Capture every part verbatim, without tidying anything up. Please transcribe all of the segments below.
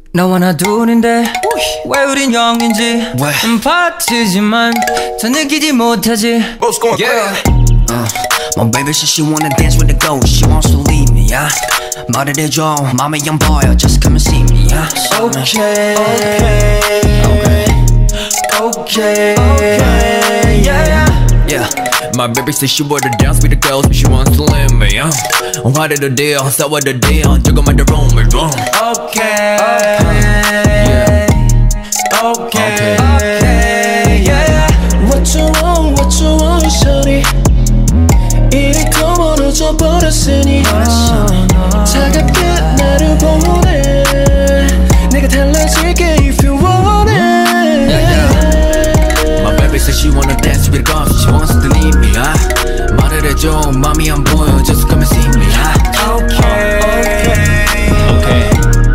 너와 나 둘인데 왜 우린 영인지 파트지만 더 느끼지 못하지. Yeah. Uh, my baby says she wanna dance with the ghost. She wants to leave me, yeah. 말을 해줘, 맘이 안 보여. Just come and see me, yeah. Okay, okay, okay, okay, yeah, yeah. My baby says she wanna dance with the ghost, but she wants to leave me, yeah. What is the deal? So what the deal? 조금만 더 room it wrong. Okay, yeah. Okay, okay, yeah. What you want, what you want, shawty. 이리 꺼버려져 버렸으니 차갑게 나를 보내. 내가 달라질게 if you want it. My baby says she wanna dance with the ghost, she wants to leave me, yeah. 말을 해줘, 맘이 안 보여. Just come and see me, yeah. Okay, okay,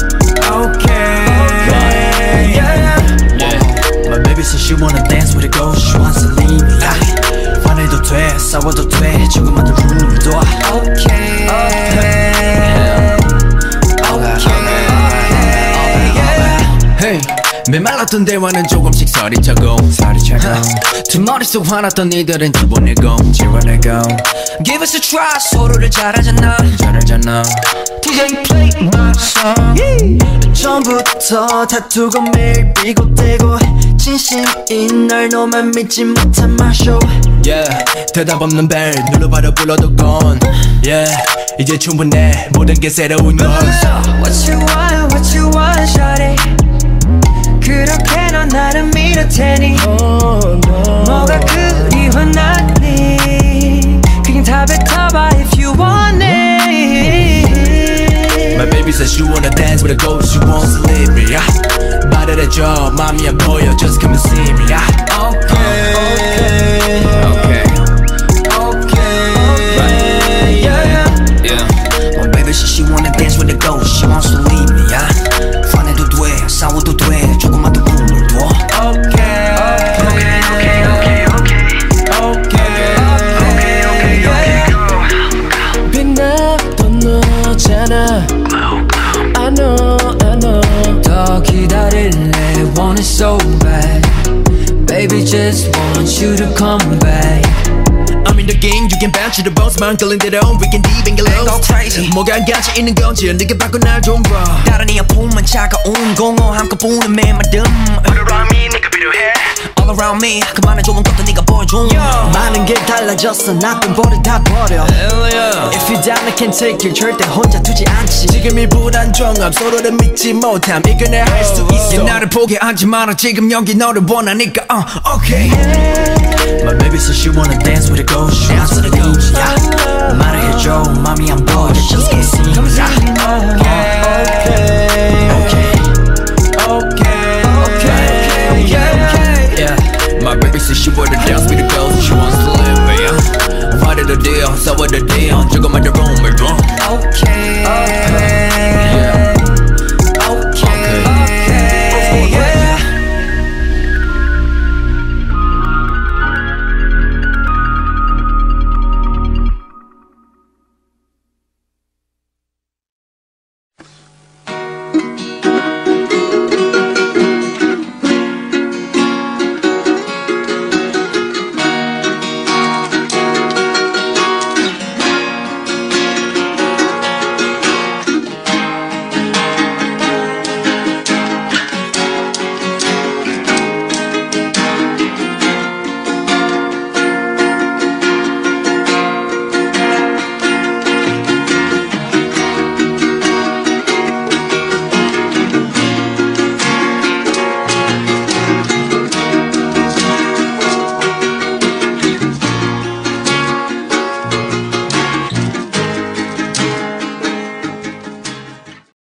okay, yeah, yeah. My baby says she wanna dance with the ghost, she wants to leave me, yeah. 화내도 돼, 싸워도 돼, 조금만 더 rum을 둬. Okay, okay, Hey, 메말랐던 대화는 조금씩 살이 차고 살이 차고 두 머릿속 화났던 이들은 집어내고 집어내고 Give us a try, 서로를 잘하잖아 잘하잖아 디제이 play my song. yeah. 처음부터 다투고 매일 비고대고 진심인 널 너만 믿지 못한 my show. Yeah, 대답 없는 벨 눌러봐도 불러도 건 Yeah, 이제 충분해 모든 게 새로운 건 What you want, what you want, shawty. 그렇게 넌 나를 믿을 테니 oh, no. 뭐가 그리 화났니. 그냥 다 뱉어봐 if you want it. My baby says she wanna dance with a ghost, she wants to leave me, yeah. 말을 해줘, 맘이 안 보여, just come and see me, yeah. Okay, Okay, okay, yeah, yeah. My baby says she wanna dance with a ghost, she wants to leave me, yeah. 화내도 돼, 싸워도 돼, 조금만 더 꿈을 둬. Okay, okay, okay, okay, okay, okay, yeah. 빛나던 너잖아. I know, I know. 더 기다릴래, want it so bad. Baby, just want you to come back. I'm in the game, you can bounce to the bones, 만 끌린 대로 we can deep and get lost. Go crazy. 뭐가 한 가지 있는 건지 네가 바꿔 날 좀 봐. 다른 이 아픔만 차가운 공허함 끝부는 메마름. All around me, 네가 필요해. All around me, 그 많은 좋은 것도 네가 보여줘. 많은 게 달라졌어, 나쁜 버릇 다 버려. Hell yeah. If you down, I can't take you. 절대 혼자 두지 않지. 지금 이 불안정함 서로를 믿지 못함 이겨내 할 수 있어. 나를 포기하지 마라 지금 여기 너를 원하니까 uh, okay. My baby says she wanna dance with a ghost.